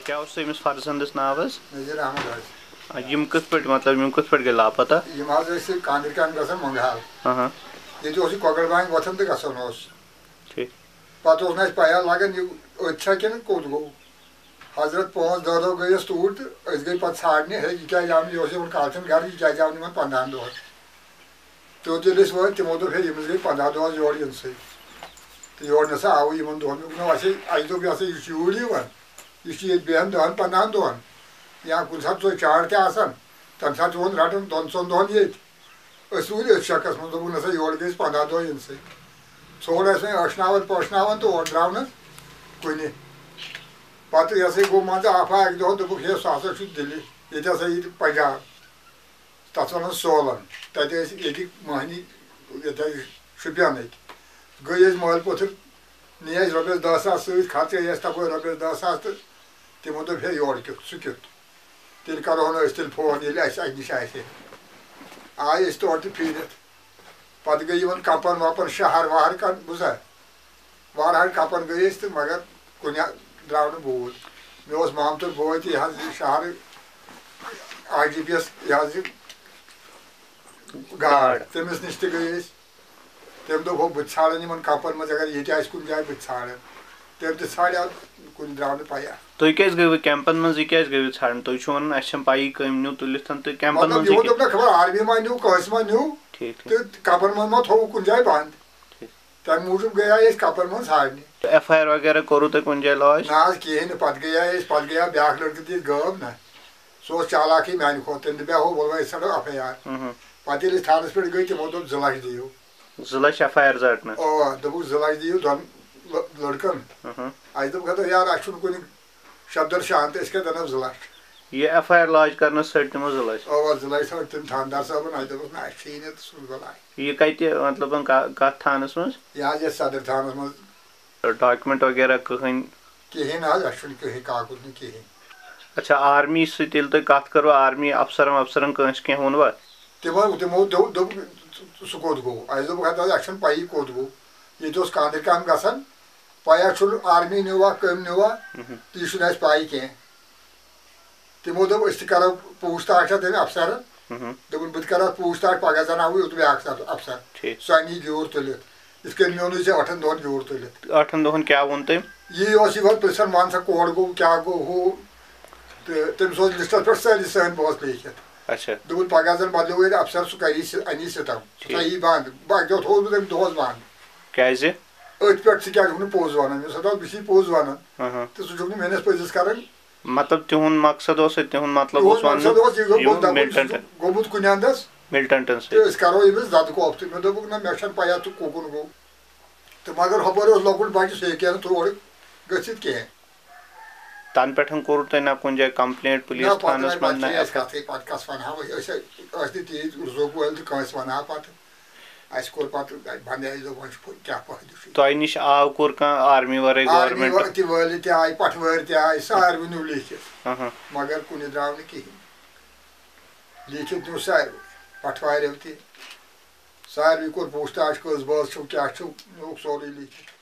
क्या अमिस फर्जंदस नाव नज़ीर अहमद यम कत पे मतलब यम कत पे गए लापता कांदर काम ग मंगहाल ये ककड़बान वथन तो गसान पे पया लगन अ कि कोत गो हजरत 5-10 दह गई तूर तो गई पे ाड़ने है यह क्या आव यह कालचन घर यह क्या आव 15 दह तो ये वो तमो दोप है गई 15 दह योर इन सी तो योर नसा आव इन दोन अस दोप यह यूर यह बेहन 10-15 दहन या कुछ सात चाड़ तम सात वो रटन 2-3 दहन ये वूर शक्स मज दोप नसा योर गई 15 दह इन सी सोल अशनावन पोशनावन तो और द्राव कुन पे ये गो मज आफा अक दह दोप हे सह दिल्ली ये पंजाब तथ वन सोलन तक महनी शुपियन गई मल पोथर नी रपस 10,000 सत खर्च तप रपस 10,000 तो तमो दोप हे योर क्युत सह क्युत तेल करो तेल फोन ये नश आये तौर तो फिरत पे गई कपन वपन शहर वहर कर बुजा वार कपन गई तो मगर कुन द्राव बूद मे मामतुर बोय तो यह शहर IGPS यह गाड़ तमिस नश गई तम दोप बह ाड़न कपन मज अगर ये कुन जाए बह ाड़न तम तो ाड़ा कुन द्राव पया तुम क्या गई कैंपन मज यह क्या गई ाड़न तुम वन अम पी कम न्यू तुलित तो कैंपन मज दोप ना खबर आर्मी मा न्यू कस मा न्यू तो कपन मज मा थो कुन जाए बंद तम मूजूब गया कपन मज ाड़ने FIR वगैरह करो तो कुन जाए लॉज ना कहें पे गया ब्या लड़क दी गब ना सह चालाकी मान खो तम दपा हो बोल षो FIR पे थानस पे गई तमो दोप 2 लाख दियो 2 लाख FIR रटना दोप 2 लाख दियो दोन लड़कन अस दोप खत यार अ कुन शब्दर शांत क्या दन 2 लाख ये FIR लॉज करने तमो 2 लाख 2 लाख सट तम थानदार साहब अस दोप ना सह 2 लाख ये कत मतलब कत थानस मज यह सदर थानस मज डॉक्यूमेंट वगैरह कहें कहीं कागज कहें अच्छा आर्मी सत कत करो आर्मी अफसरन कंस कह वोनवा तमो दोप सह कोत गो अस दोप अस पी कोत गो ये कांदर काम गसान पया आर्मी नुवा कम नुवा तो यह पाई कह तमो दोप करो पूछताछ तम अफसरन दोपन बह करो पूछताछ पगह जनाव युत ब्या अफसर सह नी ग्योर तुलित इस मोन 8 दहन ग्योर तुलित 8 दहन क्या वोन तम यह पृछन मान सा कोड गो क्या गो हू तो तम सोच लिस्टस पे सारी सन बस लिखित अच्छा दोपन पगह जन बदलो अफसर सह अनी सितम सही बंद बाकी थोस बह दोहस बंद क्या अथ पे क्या पोज वन बह पोज वन तो सह मेनस पजिस कर मतलब तिहुन मकसद तिहुन मतलब गोमुत कुन अंदस मिलिटेंटन तो करो अमिस दद कोफ तो मे दोप ना मे पया तो कोकुन गो तो मगर हपर लकुट बच्चे सह क्या तोड़ गसित कह तन पे कोर तुम ना कुन जाए कंप्लेंट पुलिस थानस मन कस वन तीज जोक वल तो कस वन पे कोर पे बंद क्या फायदे तुम नश आव कोर आर्मी वर गवर्नमेंट वल आय पटवर आय सारवे नु लिखित मगर कुन द्राव लिखित नु सारवे पटवार सारवे कोर पूछताछ कस बस क्या सोरे लिखित